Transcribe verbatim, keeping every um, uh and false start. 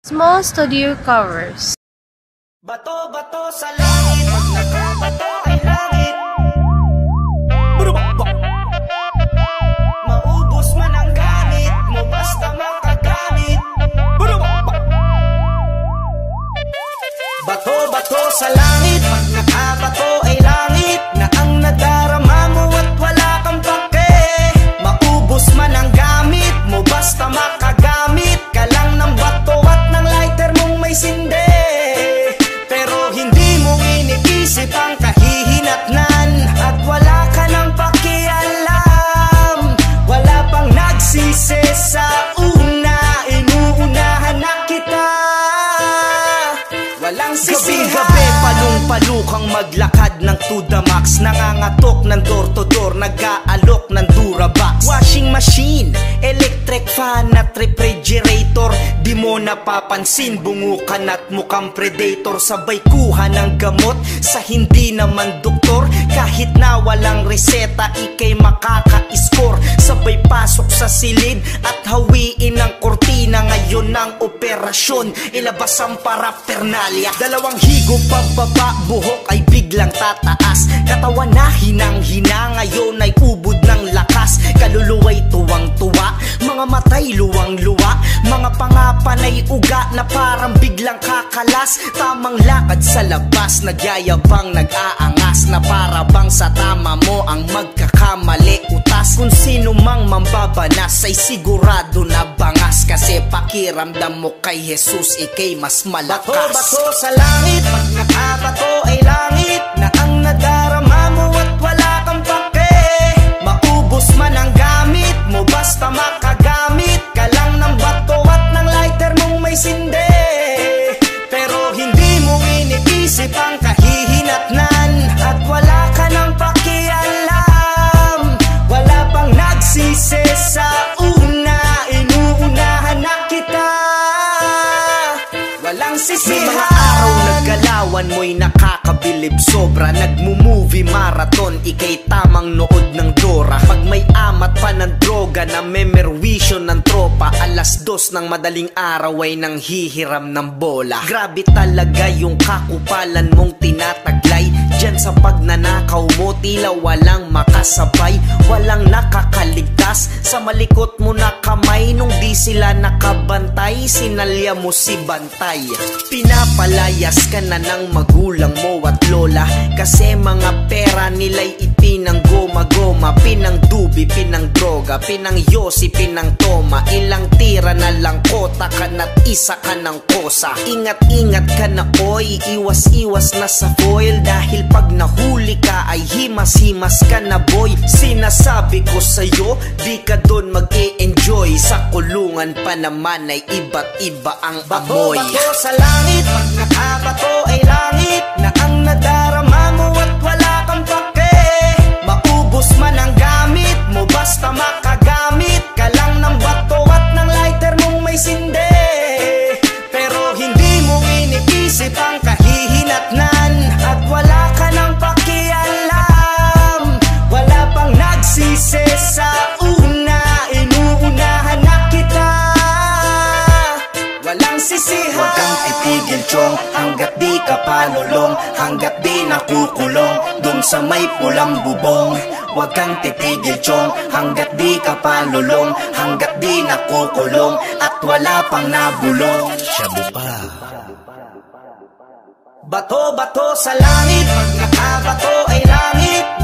Small studio covers. Bato-bato sa langit, pag nakabato ay langit. Burubak. Maubos man ang gamit mo, basta makagamit. Burubak. Bato-bato sa langit, pag nakabato ay langit. Na ang nadarama mo at wala kang pake. Maubos man ang gamit mo, basta makagamit ka lang ng bato at ng lighter mong may sinde. Isip ang kahihinatnan at wala ka nang pakialam. Wala pang nagsisi sa una, inuunahan na kita. Walang sisihan. Gabi-gabi palong-palukang maglakad ng to the max. Nangangatok ng door to door, nag-aalok ng Durabox. Washing machine, electric fan at refrigerator. Di mo napapansin, bungukan at mukhang predator. Sabay kuha ng gamot sa hindi naman doktor. Kahit na walang reseta, ikay makaka-score. Sabay pasok sa silid at hawiin ang kortina. Ngayon ang operasyon, ilabas ang paraphernalia. Dalawang higop pababa, buhok ay biglang tataas. Katawan na hinang-hina, ngayon ay ubod ng lakas. Kaluluwa'y tuwang-tuwa, mga matay luwang-luwa. Mga pangapanay uga na parang biglang kakalas. Tamang lakad sa labas, nagyayabang nag-aangas. Na para bang sa tama mo ang magkakamali utas. Kung sino mang mambabanas ay sigurado na bangas. Kasi pakiramdam mo kay Jesus, ikay mas malakas. Bato-bato sa langit, pag nakabato ay langit. Na ang nadarama mo at wala kang pake. Maubos man ang gamit mo, basta makagamit ka lang ng bato at ng lighter mong may sinde. Pero hindi mo iniisip ang kahihinatnan at wala ka nang pakialam. Wala pang nagsisi sa una, inuunahan na kita. Walang sisihan. May mga araw naggalawan mo'y nakakabilib sobra. Nagmo-movie marathon, ikay tamang nood ng Dora. Pag may amat pa ng droga na memerwisyo ng tropa, alas dos ng madaling araw ay nang hihiram ng bola. Grabe talaga yung kakupalan mong tinataglay. Diyan sa pagnanakaw mo, tila walang makasabay. Walang nakakaligtas sa malikot mo na kamay. Nung di sila nakabantay, sinalya mo si Bantay. Pinapalayas ka na ng magulang mo at lola. Kasi mga pera nila'y ipinang goma-goma. Pinang dubi, pinang droga, pinang yosi, pinang toma. Ilang tira na lang kota ka na't isa ka ng kosa. Ingat-ingat ka na oy, iwas-iwas na sa foil. Dahil pag nahuli ka ay himas-himas ka na boy. Sinasabi ko sa'yo, di ka doon mag-e-enjoy. Sa kulungan pa naman ay iba't iba ang amoy. Bato-bato sa langit, pag nakabato ay langit. Na ang nadarama mo at wala kang pake. Maubos man ang gamit mo, basta makagamit ka lang ng bato at ng lighter mong may sinde. Pero hindi mo iniisip ang kahihinatnan at wala ka nang pakialam. Wala pang nagsisi sa una, inuunahan na kita. Walang sisihan. Huwag kang titigil chong, hanggat di ka palulong. Hanggat di nakukulong dun sa may pulang bubong. Huwag kang titigil chong, hanggat di ka palulong. Hanggat di nakukulong at wala pang nabulong. Shabu pa. Bato-bato sa langit, pag nakabato ay langit.